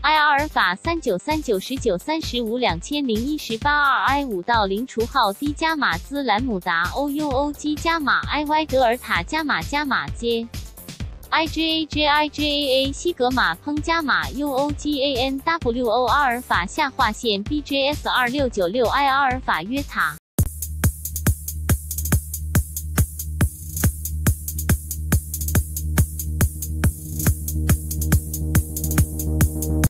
I 阿尔法39391935200118 2I5-0除号 D 加码兹兰姆达 OUOG 加码 IY 德尔塔加码接。IJAJIJAA 西格玛烹加码 UOGANWO 阿尔法下划线 BJS 2696I 阿尔法约塔。